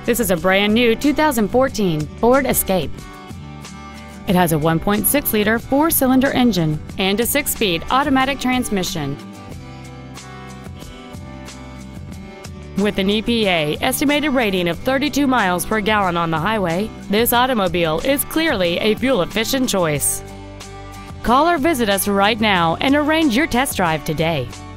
This is a brand new 2014 Ford Escape. It has a 1.6-liter four-cylinder engine and a 6-speed automatic transmission. With an EPA estimated rating of 32 miles per gallon on the highway, this automobile is clearly a fuel-efficient choice. Call or visit us right now and arrange your test drive today.